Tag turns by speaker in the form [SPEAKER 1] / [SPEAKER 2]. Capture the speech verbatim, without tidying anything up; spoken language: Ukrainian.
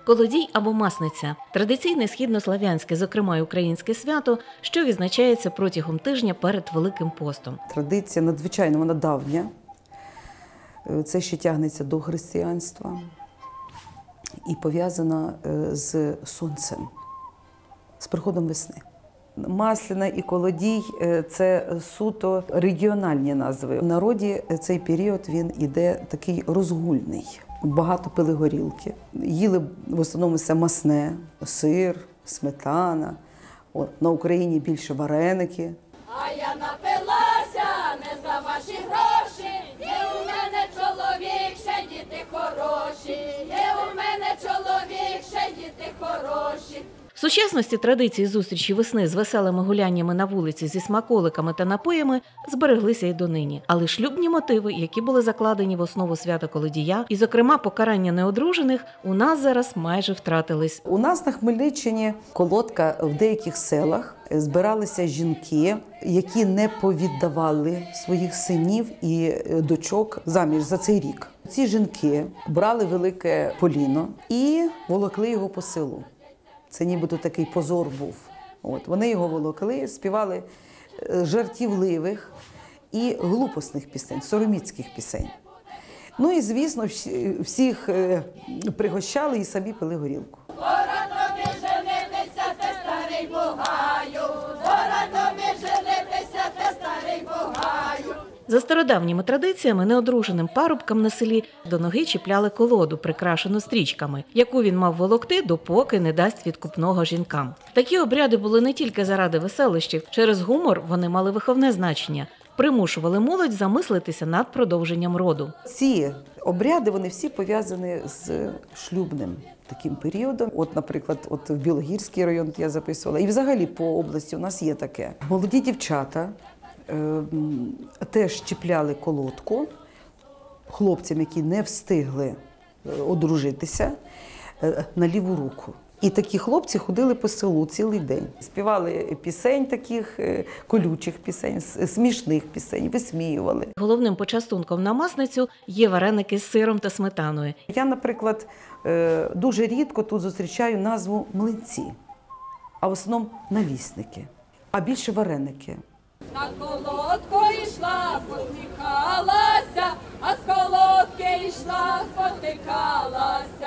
[SPEAKER 1] Колодій або масниця – традиційне східнослов'янське, зокрема й українське свято, що відзначається протягом тижня перед Великим постом.
[SPEAKER 2] Традиція надзвичайно вона давня. Це ще тягнеться до християнства і пов'язана з сонцем, з приходом весни. Масляна і Колодій – це суто регіональні назви. В народі цей період він іде такий розгульний. Багато пили горілки. Їли в основному все масне, сир, сметана. От, на Україні більше вареники.
[SPEAKER 3] А я напилася не за ваші гроші, є у мене чоловік, ще діти хороші, є у мене чоловік, ще діти хороші.
[SPEAKER 1] В сучасності традиції зустрічі весни з веселими гуляннями на вулиці зі смаколиками та напоями збереглися й донині. Але шлюбні мотиви, які були закладені в основу свята Колодія, і, зокрема, покарання неодружених, у нас зараз майже втратились.
[SPEAKER 2] У нас на Хмельниччині колодка в деяких селах збиралися жінки, які не повіддавали своїх синів і дочок заміж за цей рік. Ці жінки брали велике поліно і волокли його по селу. Це нібито такий позор був. От, вони його волокли, співали жартівливих і глупосних пісень, сороміцьких пісень. Ну і, звісно, всіх пригощали і самі пили горілку.
[SPEAKER 3] Пора тобі женитися, ти старий бугаю, пора тобі женитися, ти старий бугаю.
[SPEAKER 1] За стародавніми традиціями неодруженим парубкам на селі до ноги чіпляли колоду, прикрашену стрічками, яку він мав волокти, допоки не дасть відкупного жінкам. Такі обряди були не тільки заради веселищів, через гумор вони мали виховне значення, примушували молодь замислитися над продовженням роду.
[SPEAKER 2] Ці обряди, вони всі пов'язані з шлюбним таким періодом. От, наприклад, от в Білогірський район я записувала, і взагалі по області у нас є таке. Молоді дівчата теж чіпляли колодку хлопцям, які не встигли одружитися, на ліву руку. І такі хлопці ходили по селу цілий день. Співали пісень таких, колючих пісень, смішних пісень, висміювали.
[SPEAKER 1] Головним почастунком на масницю є вареники з сиром та сметаною.
[SPEAKER 2] Я, наприклад, дуже рідко тут зустрічаю назву млинці, а в основному налісники, а більше вареники.
[SPEAKER 3] На колодку йшла, посміхалася, а з колодки йшла, спотикалася.